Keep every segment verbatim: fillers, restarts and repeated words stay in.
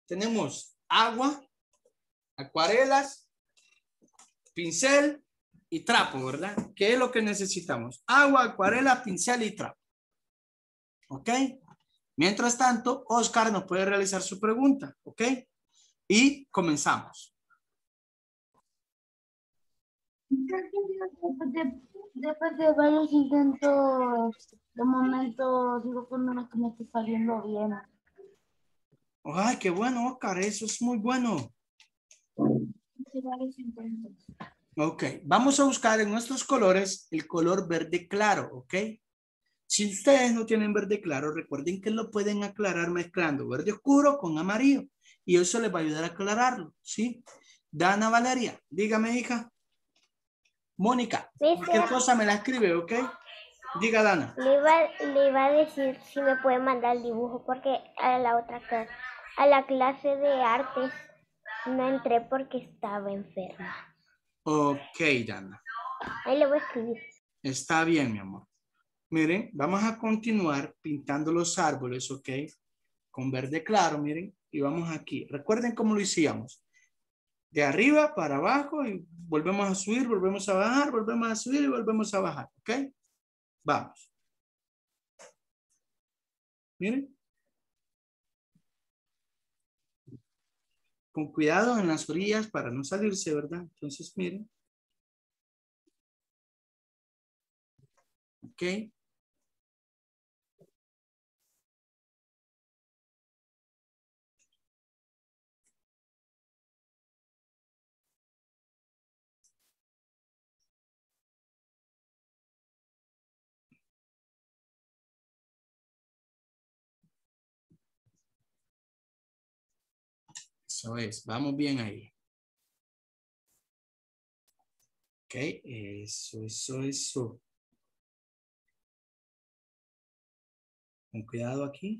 tenemos agua, acuarelas, pincel y trapo, ¿verdad? ¿Qué es lo que necesitamos? Agua, acuarela, pincel y trapo. ¿Ok? Mientras tanto, Oscar nos puede realizar su pregunta. ¿Ok? Y comenzamos. Después de, después de varios intentos, de momento digo con una que me está saliendo bien. Ay, qué bueno, Oscar. Eso es muy bueno. Hice varios intentos. Ok, vamos a buscar en nuestros colores el color verde claro, ¿ok? Si ustedes no tienen verde claro, recuerden que lo pueden aclarar mezclando verde oscuro con amarillo y eso les va a ayudar a aclararlo, ¿sí? Dana Valeria, dígame, hija. Mónica, cualquier cosa me la escribe, ¿ok? Diga, Dana. Le iba, le iba a decir si me puede mandar el dibujo porque a la otra clase, a la clase de artes no entré porque estaba enferma. Ok, Dana. Ahí le voy a escribir. Está bien, mi amor. Miren, vamos a continuar pintando los árboles, ¿ok? Con verde claro, miren, y vamos aquí. Recuerden cómo lo hacíamos. De arriba para abajo y volvemos a subir, volvemos a bajar, volvemos a subir y volvemos a bajar, ¿ok? Vamos. Miren. Con cuidado en las orillas para no salirse, ¿verdad? Entonces, miren. Ok. Eso es, vamos bien ahí. Ok, eso, eso, eso. Con cuidado aquí.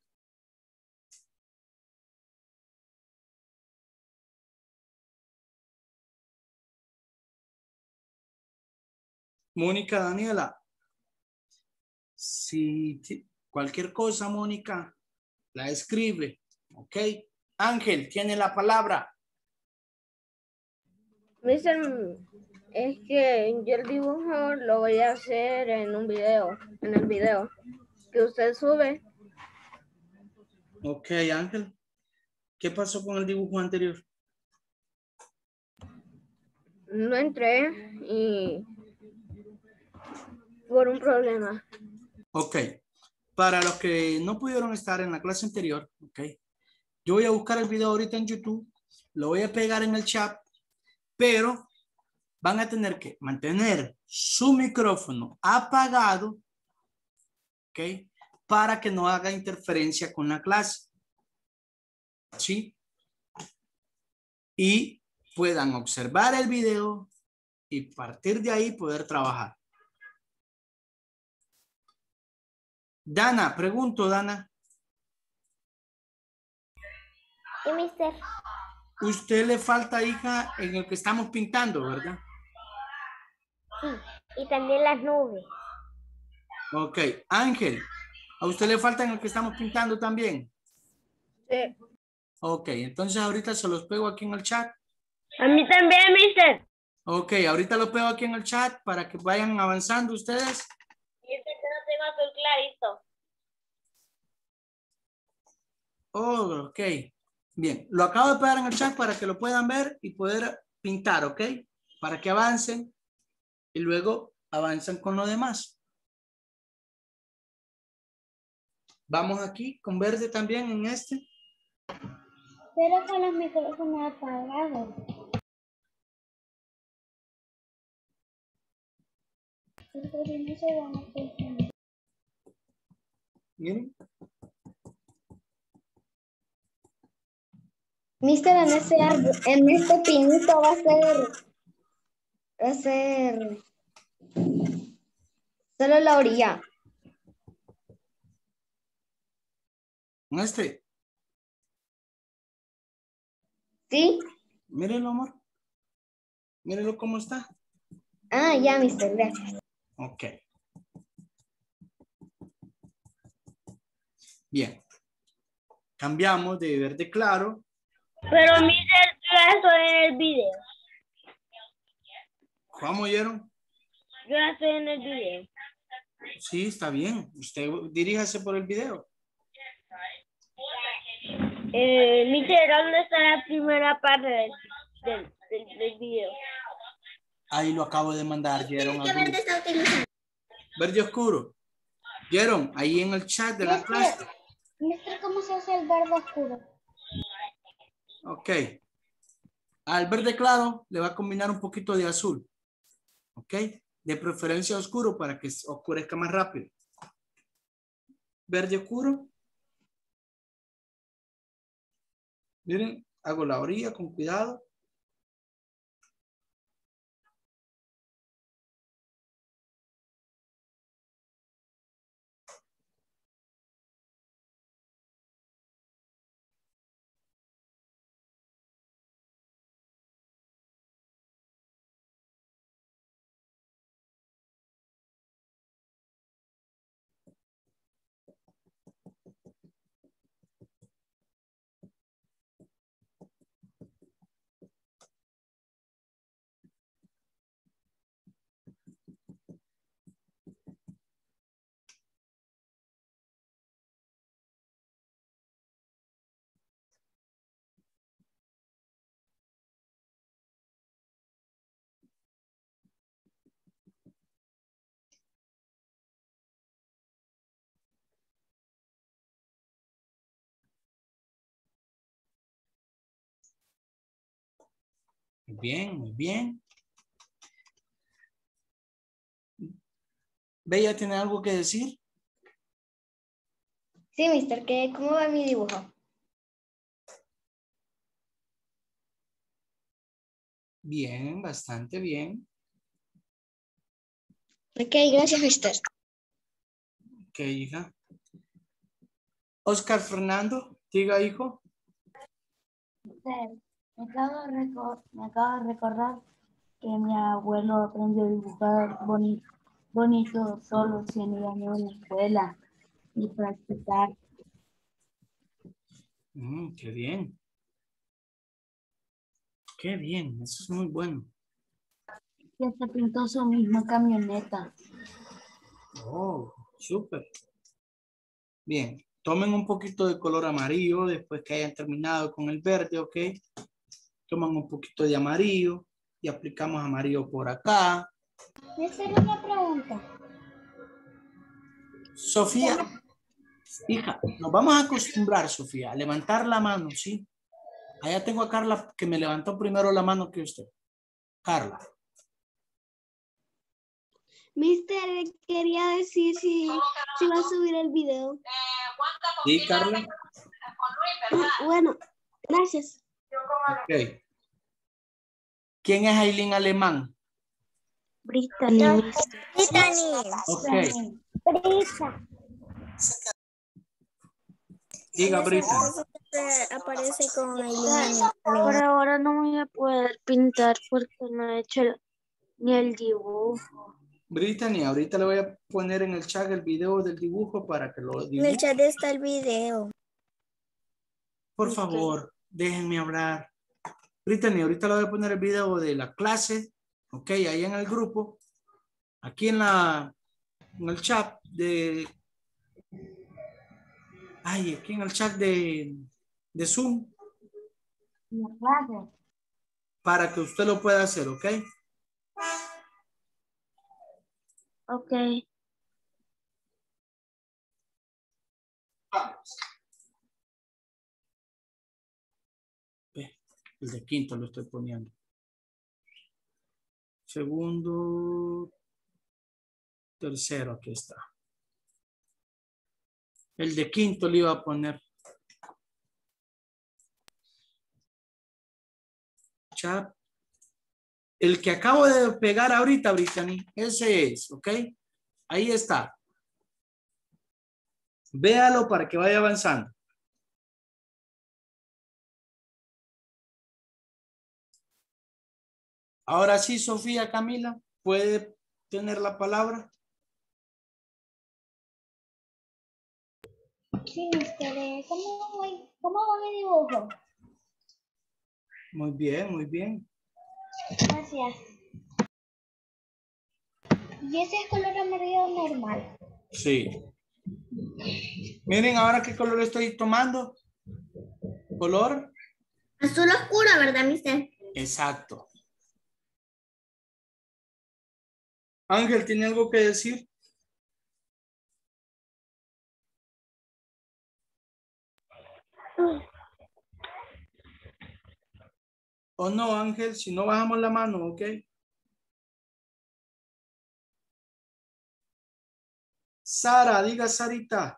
Mónica Daniela. Si cualquier cosa, Mónica, la escribe. Ok. Ángel, tiene la palabra. Mister, es que yo el dibujo lo voy a hacer en un video, en el video que usted sube. Ok, Ángel. ¿Qué pasó con el dibujo anterior? No entré y por un problema. Ok. Para los que no pudieron estar en la clase anterior, ok. Yo voy a buscar el video ahorita en YouTube. Lo voy a pegar en el chat. Pero van a tener que mantener su micrófono apagado, ¿ok? Para que no haga interferencia con la clase, ¿sí? Y puedan observar el video y partir de ahí poder trabajar. Dana, pregunto, Dana. ¿Y mister? Usted le falta, hija, en el que estamos pintando, ¿verdad? Sí, y también las nubes. Ok, Ángel, ¿a usted le falta en el que estamos pintando también? Sí. Ok, entonces ahorita se los pego aquí en el chat. A mí también, mister. Ok, ahorita lo pego aquí en el chat para que vayan avanzando ustedes. Y este que no tengo azul clarito. Oh, ok. Bien, lo acabo de pegar en el chat para que lo puedan ver y poder pintar, ¿ok? Para que avancen y luego avanzan con lo demás. Vamos aquí con verde también en este. Pero con los micrófonos apagados. Entonces no se van a hacer. Miren. Mister, en este árbol, en este pinito va a ser, va a ser solo la orilla. En este. ¿Sí? Mírenlo, amor. Mírenlo cómo está. Ah, ya, mister, gracias. Ok. Bien. cambiamos de verde claro. Pero mister, yo estoy en el video. ¿Cómo oyeron? Yo estoy en el video. Sí, está bien. Usted diríjase por el video. Eh, mister, ¿dónde está la primera parte del, del, del, del video? Ahí lo acabo de mandar, Jeron. ¿Qué verde está utilizando? Verde oscuro. Jeron, ahí en el chat de la clase. Mister, ¿cómo se hace el verde oscuro? Ok. Al verde claro le va a combinar un poquito de azul. Ok. De preferencia oscuro para que oscurezca más rápido. Verde oscuro. Miren, hago la orilla con cuidado. Muy bien, muy bien. Bella, ¿tiene algo que decir? Sí, mister, ¿qué, ¿cómo va mi dibujo? Bien, bastante bien. Ok, gracias, mister. Ok, hija. Oscar Fernando, diga, hijo. Mister, me acabo, de recor- me acabo de recordar que mi abuelo aprendió a dibujar bonito, bonito solo sin ir a ninguna escuela y practicar. Mm, qué bien. Qué bien, eso es muy bueno. Y hasta pintó su misma camioneta. Oh, súper. Bien, tomen un poquito de color amarillo después que hayan terminado con el verde, ¿ok? Toman un poquito de amarillo y aplicamos amarillo por acá. Mister, una pregunta. Sofía, hija, nos vamos a acostumbrar, Sofía, a levantar la mano, ¿sí? Allá tengo a Carla que me levantó primero la mano que usted. Carla. Mister, quería decir si, si va a subir el video. ¿Sí, Carla? Bueno, gracias. Ok. ¿Quién es Aileen Alemán? Brittany. Brittany. Ok. Brisa. Diga, Brita. Aparece con Por ahora no voy a poder pintar porque no he hecho el- ni el dibujo. Brittany, ahorita le voy a poner en el chat el video del dibujo para que lo En el dibuje. chat está el video. Por Ok. favor, déjenme hablar. Brittany, ahorita le voy a poner el video de la clase, ok, ahí en el grupo, aquí en la, en el chat de, ay, aquí en el chat de, de Zoom, La clase. para que usted lo pueda hacer, ok. Ok. Ve, el de quinto lo estoy poniendo. Segundo, tercero, aquí está. El de quinto le iba a poner. Chat. El que acabo de pegar ahorita, Brittany, ese es, ¿ok? Ahí está. Véalo para que vaya avanzando. Ahora sí, Sofía Camila, puede tener la palabra. Sí, mister, eh, ¿cómo voy? ¿Cómo va mi dibujo? Muy bien, muy bien. Gracias. ¿Y ese es color amarillo normal? Sí. Miren ahora qué color estoy tomando. Color. Azul oscuro, ¿verdad, mister? Exacto. Ángel, ¿tiene algo que decir? ¿O no, Ángel? Si no, bajamos la mano, ¿ok? Sara, diga Sarita.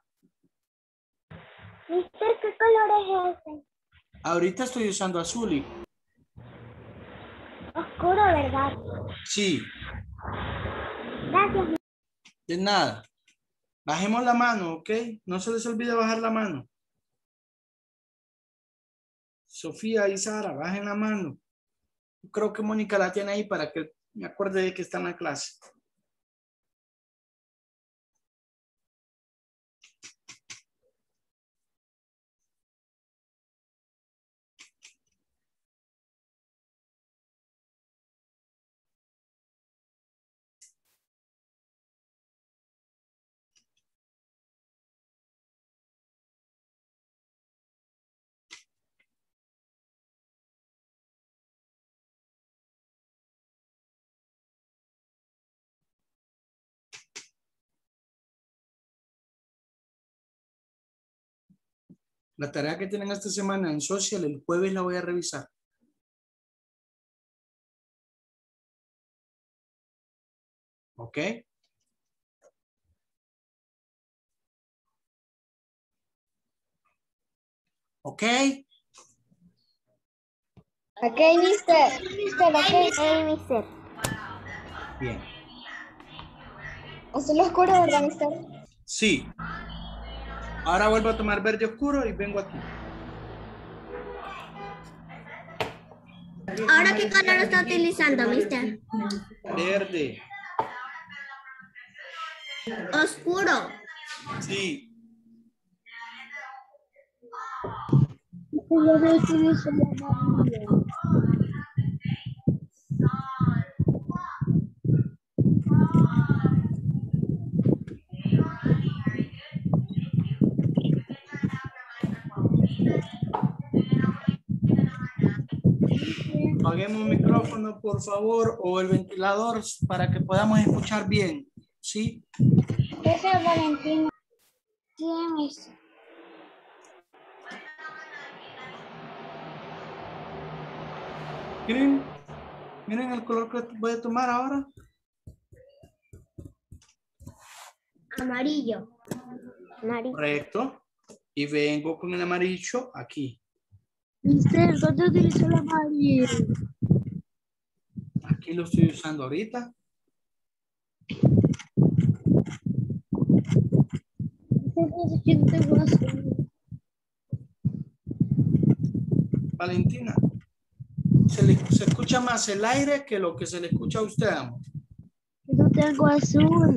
Mister, ¿qué color es ese? Ahorita estoy usando azul y Oscuro, ¿verdad? sí, Gracias. de nada. Bajemos la mano, ¿ok? No se les olvide bajar la mano. Sofía y Sara, bajen la mano. Creo que Mónica la tiene ahí para que me acuerde de que está en la clase. La tarea que tienen esta semana en social, el jueves la voy a revisar. ¿Ok? ¿Ok? Ok, mister. Mister, ok. Hey, mister. Bien. Azul oscuro, ¿verdad, mister? Sí. Ahora vuelvo a tomar verde oscuro y vengo aquí. ¿Ahora qué color está utilizando, mister? Verde. Oscuro. Sí. Yo no utilizo el amarillo. Apaguemos el micrófono, por favor, o el ventilador para que podamos escuchar bien. ¿Sí? Ese es Valentina. Sí, mister. Miren, miren el color que voy a tomar ahora. Amarillo. Amarillo. Correcto. Y vengo con el amarillo aquí. Mister, ¿dónde utilizo el amarillo? Aquí lo estoy usando ahorita. Yo no tengo azul. Valentina, se, le, se escucha más el aire que lo que se le escucha a usted, amor. Yo no tengo azul.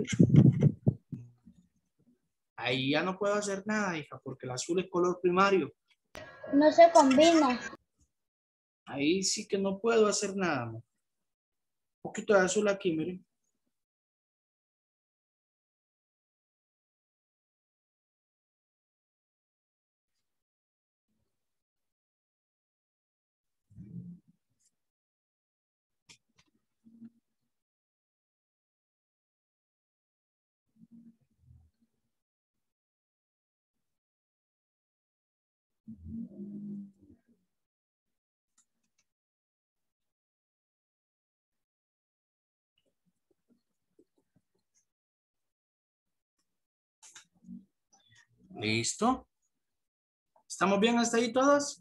Ahí ya no puedo hacer nada, hija, porque el azul es color primario. No se combina. Ahí sí que no puedo hacer nada, amor. Un poquito de azul aquí, miren. ¿Listo? ¿Estamos bien hasta ahí todos?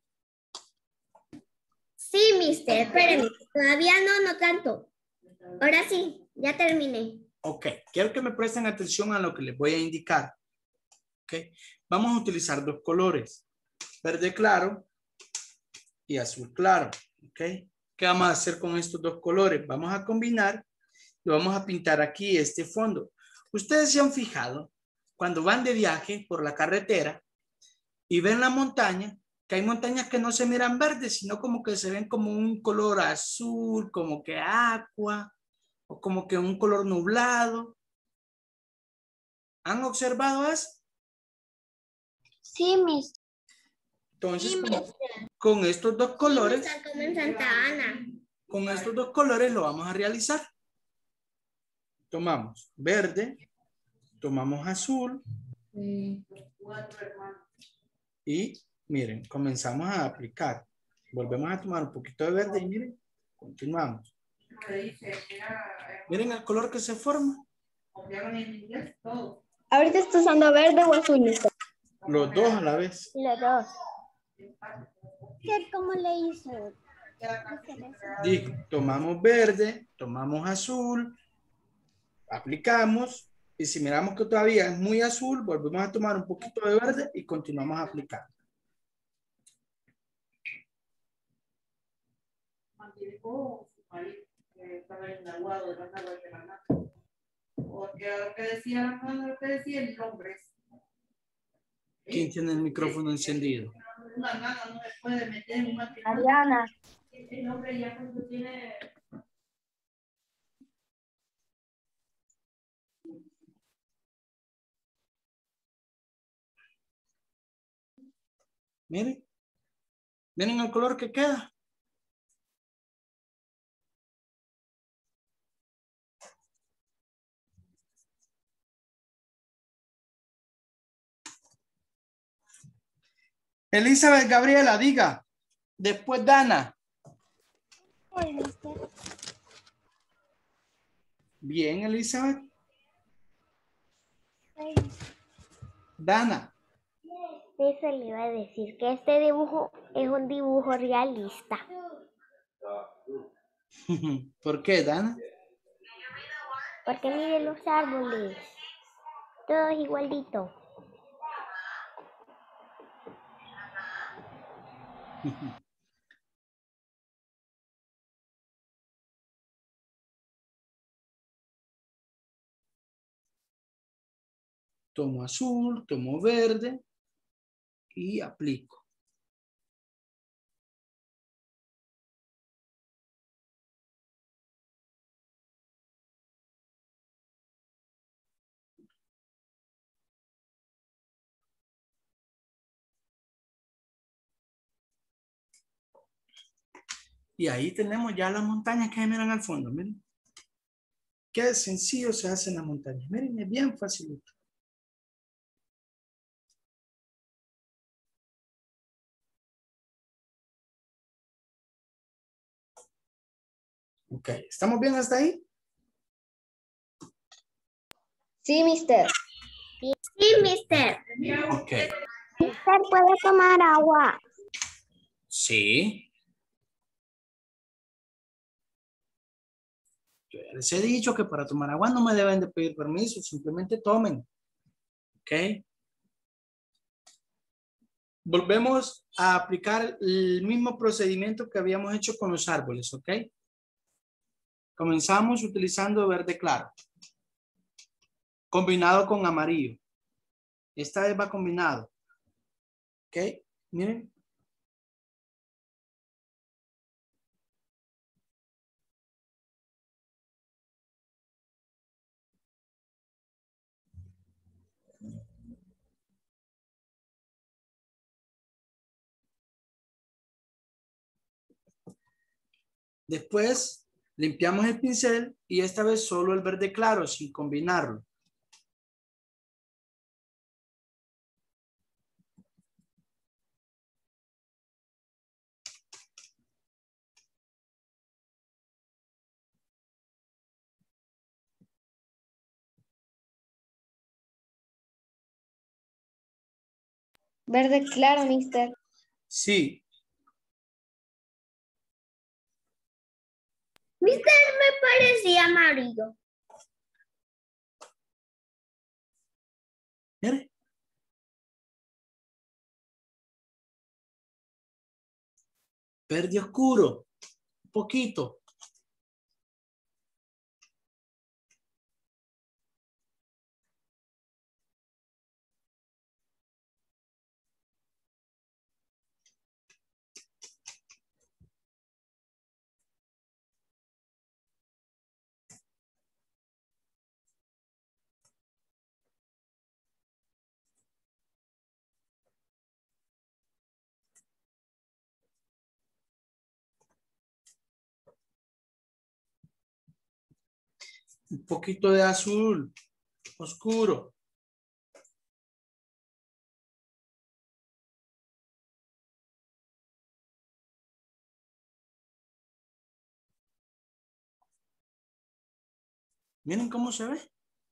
Sí, mister, espérenme. Todavía no, no tanto. Ahora sí, ya terminé. Ok, quiero que me presten atención a lo que les voy a indicar. Ok, vamos a utilizar dos colores, verde claro y azul claro. Ok, ¿qué vamos a hacer con estos dos colores? Vamos a combinar y vamos a pintar aquí este fondo. Ustedes se han fijado cuando van de viaje por la carretera y ven la montaña, que hay montañas que no se miran verdes, sino como que se ven como un color azul, como que agua, o como que un color nublado. ¿Han observado eso? Sí, mister. Entonces, Sí, como- mister. con estos dos colores, Está como en Santa Ana. con estos dos colores lo vamos a realizar. Tomamos verde, tomamos azul y miren, comenzamos a aplicar. Volvemos a tomar un poquito de verde y miren, continuamos. Miren el color que se forma. Ahorita está usando verde o azul, mister. Los dos a la vez. Los dos. ¿Cómo le hizo? Digo, tomamos verde, tomamos azul, aplicamos y si miramos que todavía es muy azul, volvemos a tomar un poquito de verde y continuamos aplicando. ¿Quién tiene el micrófono encendido? Ariana. Miren, miren el color que queda. Elizabeth Gabriela, diga. Después Dana. Bien, Elizabeth. Dana. Eso le iba a decir, que este dibujo es un dibujo realista. ¿Por qué, Dana? Porque miren los árboles. Todos igualitos. Tomo azul, tomo verde y aplico. Y ahí tenemos ya las montañas que se miran al fondo. Miren. Qué sencillo se hacen las montañas. Miren, es bien facilito. Ok, ¿estamos bien hasta ahí? Sí, mister. Sí, mister. Ok. Mister, ¿puede tomar agua? Sí. Yo ya les he dicho que para tomar agua no me deben de pedir permiso, simplemente tomen. Ok. Volvemos a aplicar el mismo procedimiento que habíamos hecho con los árboles, ¿ok? Comenzamos utilizando verde claro, combinado con amarillo. Esta vez va combinado. ¿Ok? Miren. Después limpiamos el pincel y esta vez solo el verde claro sin combinarlo. Verde claro, mister. Sí. Mister, me parecía amarillo. Mire. Verde oscuro. Un poquito. Un poquito de azul oscuro. Miren cómo se ve.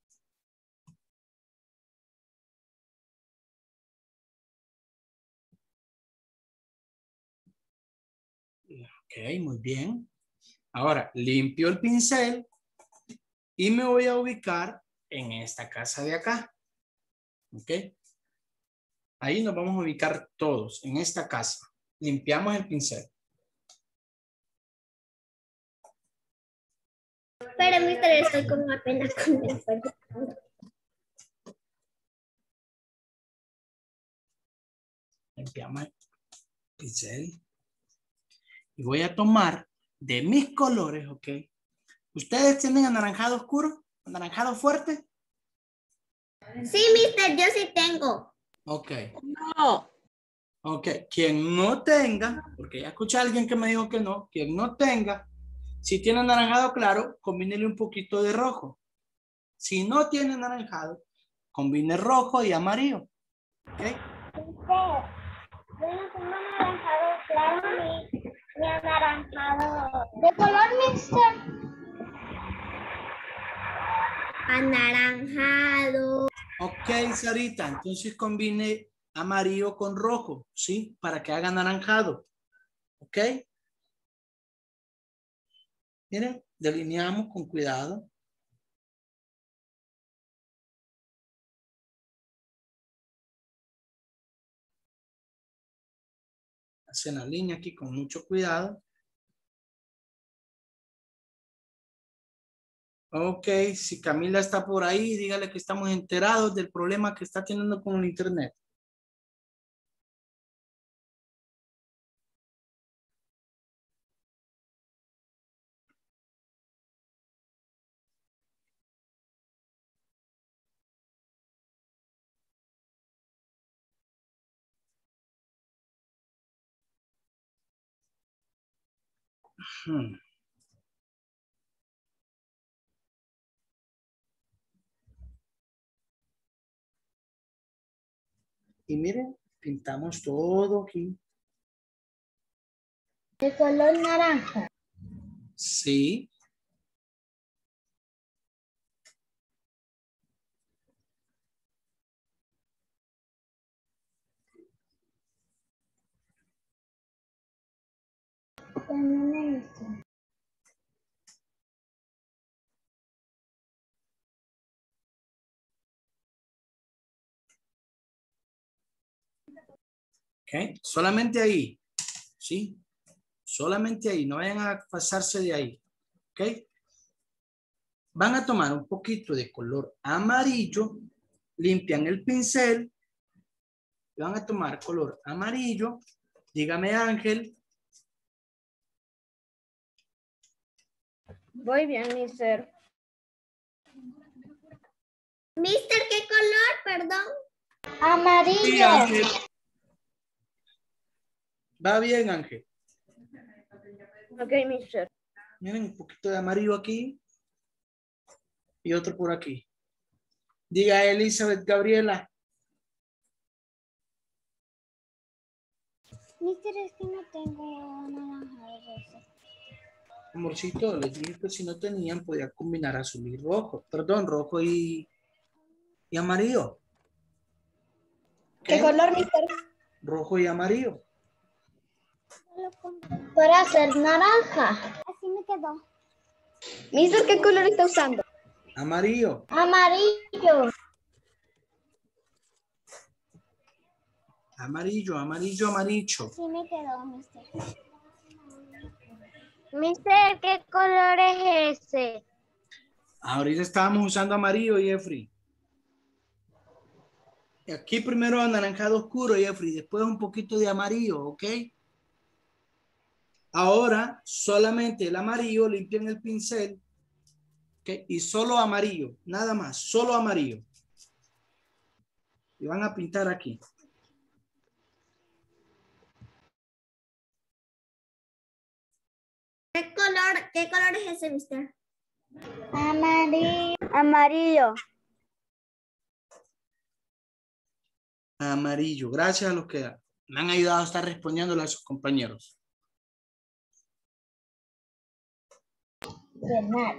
Ok, muy bien. Ahora limpio el pincel y me voy a ubicar en esta casa de acá. Ok. Ahí nos vamos a ubicar todos en esta casa. Limpiamos el pincel. Pero, mister, estoy como apenas con el fuego. Limpiamos el pincel. Y voy a tomar de mis colores, ok. ¿Ustedes tienen anaranjado oscuro? ¿Anaranjado fuerte? Sí, mister, yo sí tengo. Ok. No. Ok. Quien no tenga, porque ya escuché a alguien que me dijo que no, quien no tenga, si tiene anaranjado claro, combínele un poquito de rojo. Si no tiene anaranjado, combine rojo y amarillo. Ok. Mister, yo no tengo anaranjado claro ni, ni anaranjado. ¿De color, mister? Anaranjado. Ok, Sarita, entonces combine amarillo con rojo, ¿sí? Para que haga anaranjado. ¿Ok? Miren, delineamos con cuidado. Hacen la línea aquí con mucho cuidado. Ok, si Camila está por ahí, dígale que estamos enterados del problema que está teniendo con el internet. Hmm. Y miren, pintamos todo aquí. De color naranja. Sí. Ok, solamente ahí. Sí. Solamente ahí, no vayan a pasarse de ahí. Ok. Van a tomar un poquito de color amarillo, limpian el pincel, van a tomar color amarillo. Dígame, Ángel. Voy bien, mister. Mister, ¿qué color? Perdón. Sí, Amarillo. Ángel. Va bien, Ángel. Ok, mister. Miren, un poquito de amarillo aquí y otro por aquí. Diga Elizabeth Gabriela. Mister, es que no tengo naranja rosa. Amorcito, les dije que si no tenían, podía combinar azul y rojo. Perdón, rojo y, y amarillo. ¿Qué ¿Ok? color, mister? Rojo y amarillo. Para hacer naranja. Así me quedó. Mister, ¿qué color está usando? Amarillo. Amarillo. Amarillo, amarillo, amarillo. Así me quedó, mister. Mister, ¿qué color es ese? Ahorita estábamos usando amarillo, Jeffrey. Aquí primero anaranjado oscuro, Jeffrey. Después un poquito de amarillo, ¿ok? Ahora solamente el amarillo, limpian el pincel. ¿Ok? Y solo amarillo, nada más, solo amarillo. Y van a pintar aquí. ¿Qué color, qué color es ese, mister? Amarillo. Amarillo. Amarillo. Gracias a los que me han ayudado a estar respondiéndole a sus compañeros. De nada.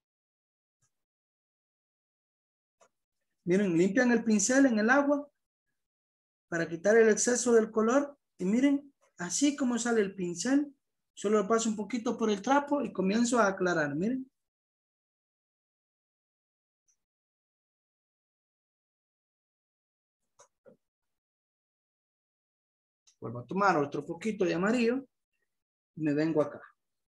Miren, limpian el pincel en el agua para quitar el exceso del color. Y miren, así como sale el pincel, solo lo paso un poquito por el trapo y comienzo a aclarar. Miren. Vuelvo a tomar otro poquito de amarillo y me vengo acá.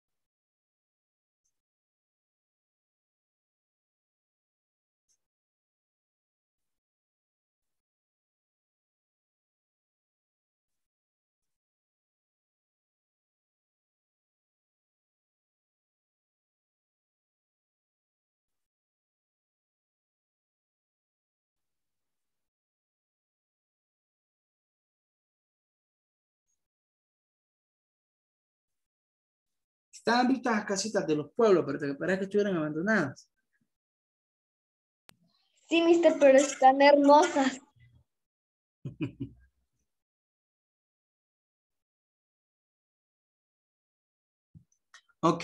Estaban vistas las casitas de los pueblos, pero que parece que estuvieran abandonadas. Sí, mister, pero están hermosas. Ok.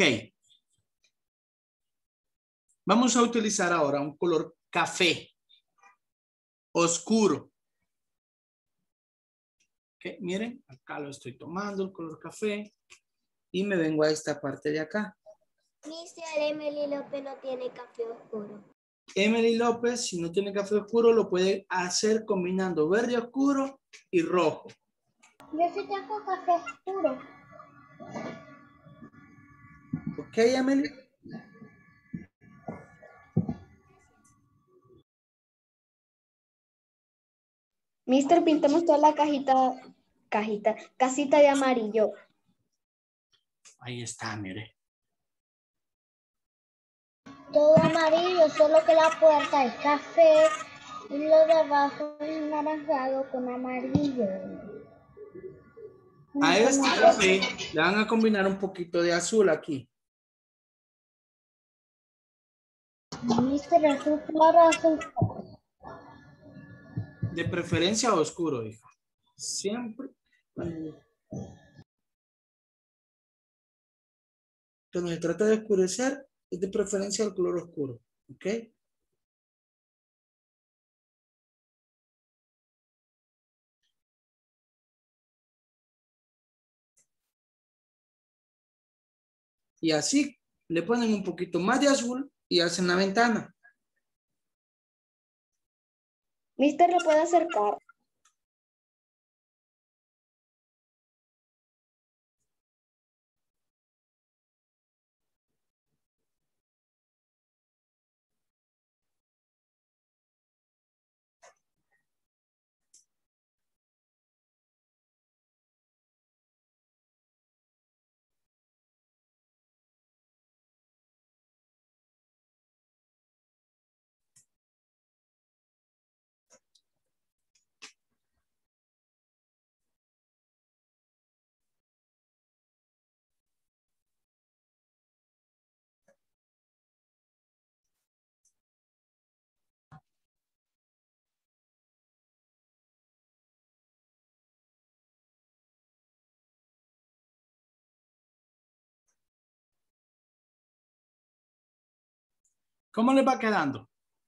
Vamos a utilizar ahora un color café. Oscuro. Ok, miren, acá lo estoy tomando, el color café. Y me vengo a esta parte de acá. mister Emily López no tiene café oscuro. Emily López, si no tiene café oscuro, lo puede hacer combinando verde oscuro y rojo. Yo sí tengo café oscuro. Ok, Emily. Mister, pintemos toda la cajita, cajita, casita de amarillo. Ahí está, mire. Todo amarillo, solo que la puerta es café y lo de abajo es naranjado con amarillo. A este café le van a combinar un poquito de azul aquí. mister Azul claro, azul claro. De preferencia oscuro, hija. Siempre. Cuando cuando se trata de oscurecer, es de preferencia el color oscuro. ¿Ok? Y así le ponen un poquito más de azul y hacen la ventana. Mister, ¿lo puede acercar? ¿Cómo les va quedando?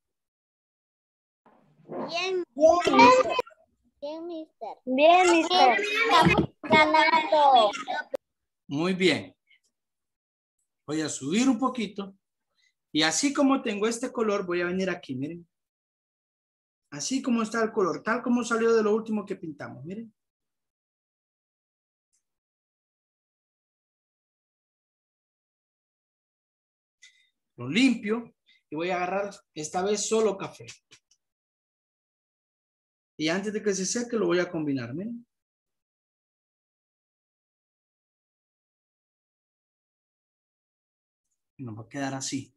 Bien, bien, mister. Bien, mister. Bien, mister. Estamos ganando. Muy bien. Voy a subir un poquito. Y así como tengo este color, voy a venir aquí, miren. Así como está el color, tal como salió de lo último que pintamos, miren. Lo limpio y voy a agarrar esta vez solo café. Y antes de que se seque lo voy a combinar, miren. Y nos va a quedar así.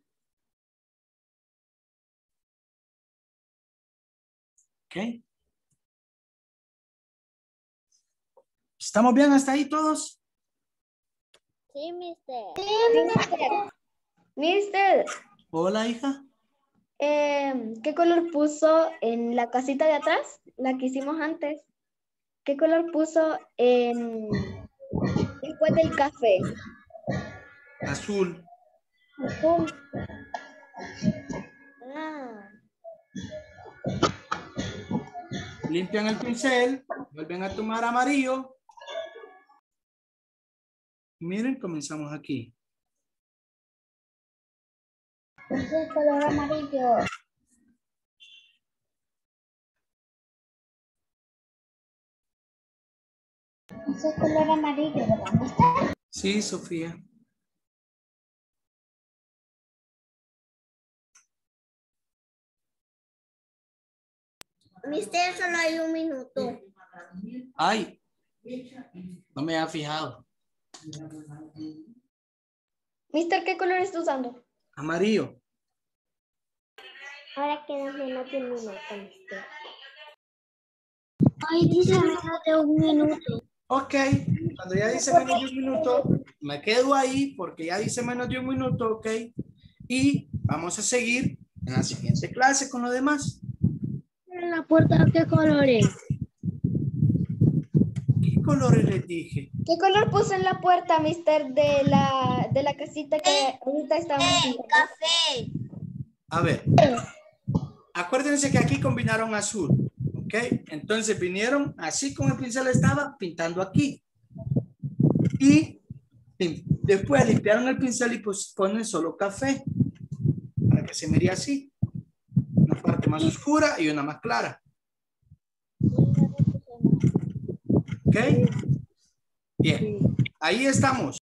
¿Ok? ¿Estamos bien hasta ahí todos? Sí, mister. Mister. Mister. Hola, hija. Eh, ¿qué color puso en la casita de atrás? La que hicimos antes. ¿Qué color puso en después del café? Azul. Azul. Ah. Limpian el pincel, vuelven a tomar amarillo. Miren, comenzamos aquí. Es el color amarillo. Es el color amarillo, ¿verdad, mister? Sí, Sofía. Mister, solo hay un minuto. Ay, no me había fijado. Mister, ¿qué color está usando? Amarillo. Ahora queda menos de un minuto, mister. Ay, dice menos de un minuto. Ok, cuando ya dice menos de un minuto, me quedo ahí porque ya dice menos de un minuto, ok. Y vamos a seguir en la siguiente clase con lo demás. ¿En la puerta qué colores? ¿Qué colores les dije? ¿Qué color puso en la puerta, mister, de la, de la casita que ahorita estamos viendo? Café. A ver, acuérdense que aquí combinaron azul, ok. Entonces vinieron así como el pincel estaba pintando aquí. Y lim- después limpiaron el pincel y pues ponen solo café para que se mire así. Una parte más oscura y una más clara. ¿Ok? Bien, ahí estamos.